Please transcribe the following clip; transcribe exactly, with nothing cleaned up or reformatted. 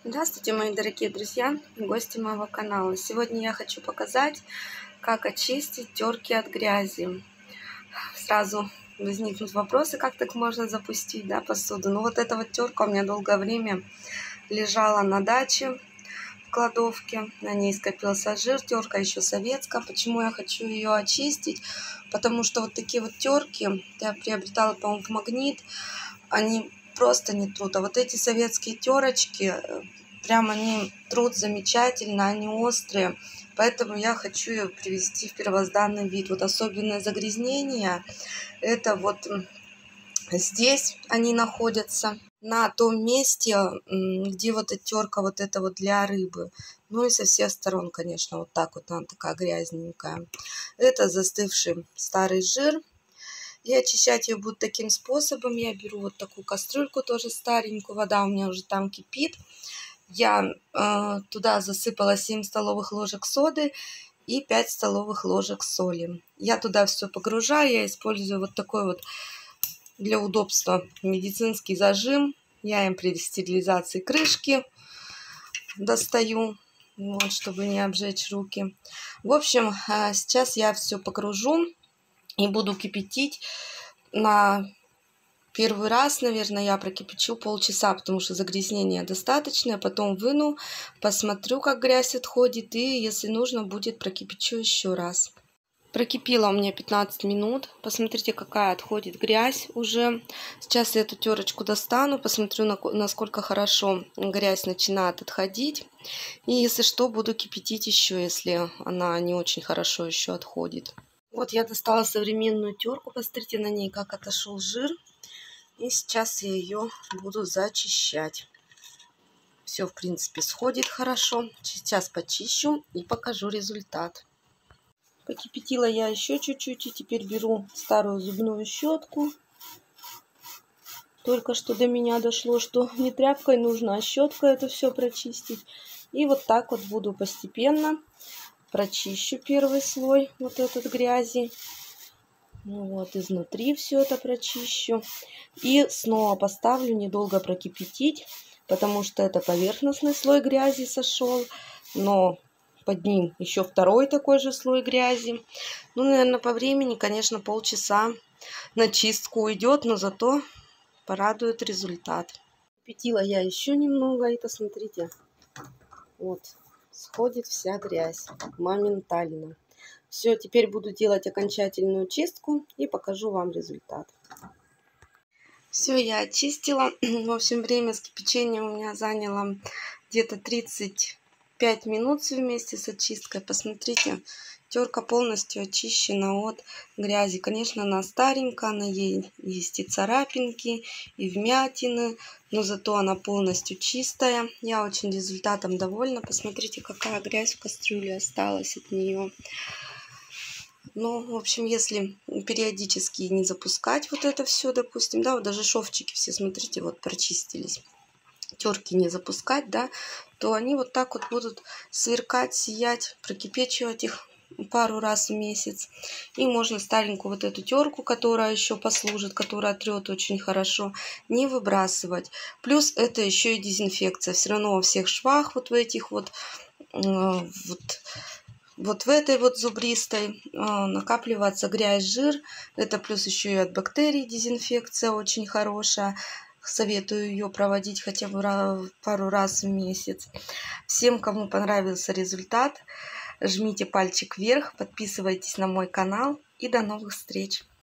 Здравствуйте, мои дорогие друзья и гости моего канала. Сегодня я хочу показать, как очистить терки от грязи. Сразу возникнут вопросы, как так можно запустить, да, посуду. Ну вот эта вот терка у меня долгое время лежала на даче в кладовке. На ней скопился жир. Терка еще советская. Почему я хочу ее очистить? Потому что вот такие вот терки я приобретала, по-моему, в Магнит. Они просто не трут. А вот эти советские терочки, прям они трут замечательно, они острые. Поэтому я хочу ее привести в первозданный вид. Вот особенное загрязнение, это вот здесь они находятся, на том месте, где вот эта терка вот это вот для рыбы. Ну и со всех сторон, конечно, вот так вот она такая грязненькая. Это застывший старый жир. И очищать ее буду таким способом. Я беру вот такую кастрюльку, тоже старенькую. Вода у меня уже там кипит. Я э, туда засыпала семь столовых ложек соды и пять столовых ложек соли. Я туда все погружаю. Я использую вот такой вот для удобства медицинский зажим. Я им при стерилизации крышки достаю, вот, чтобы не обжечь руки. В общем, э, сейчас я все погружу и буду кипятить. На первый раз, наверное, я прокипячу полчаса, потому что загрязнения достаточно. Потом выну, посмотрю, как грязь отходит, и если нужно будет, прокипячу еще раз. Прокипела у меня пятнадцать минут. Посмотрите, какая отходит грязь уже. Сейчас я эту терочку достану, посмотрю, насколько хорошо грязь начинает отходить. И если что, буду кипятить еще, если она не очень хорошо еще отходит. Вот я достала современную терку, посмотрите на ней, как отошел жир. И сейчас я ее буду зачищать. Все, в принципе, сходит хорошо. Сейчас почищу и покажу результат. Покипятила я еще чуть-чуть, и теперь беру старую зубную щетку. Только что до меня дошло, что не тряпкой нужно, а щеткой это все прочистить. И вот так вот буду постепенно прочищу первый слой вот этот грязи. Ну вот, изнутри все это прочищу. И снова поставлю недолго прокипятить, потому что это поверхностный слой грязи сошел, но под ним еще второй такой же слой грязи. Ну, наверное, по времени, конечно, полчаса на чистку уйдет, но зато порадует результат. Кипятила я еще немного, и посмотрите, вот, сходит вся грязь моментально. Все, теперь буду делать окончательную чистку и покажу вам результат. Все, я очистила. В общем, время с кипячением у меня заняло где-то тридцать пять минут вместе с очисткой. Посмотрите, терка полностью очищена от грязи. Конечно, она старенькая, на ей есть и царапинки, и вмятины, но зато она полностью чистая. Я очень результатом довольна. Посмотрите, какая грязь в кастрюле осталась от нее. Ну, в общем, если периодически не запускать вот это все, допустим, да, вот даже шовчики все, смотрите, вот прочистились, терки не запускать, да, то они вот так вот будут сверкать, сиять, прокипячивать их пару раз в месяц. И можно старенькую вот эту терку, которая еще послужит, которая трет очень хорошо, не выбрасывать. Плюс это еще и дезинфекция. Все равно во всех швах, вот в этих вот, э, вот Вот в этой вот зубристой накапливается грязь, жир. Это плюс еще и от бактерий дезинфекция очень хорошая. Советую ее проводить хотя бы пару раз в месяц. Всем, кому понравился результат, жмите пальчик вверх, подписывайтесь на мой канал и до новых встреч!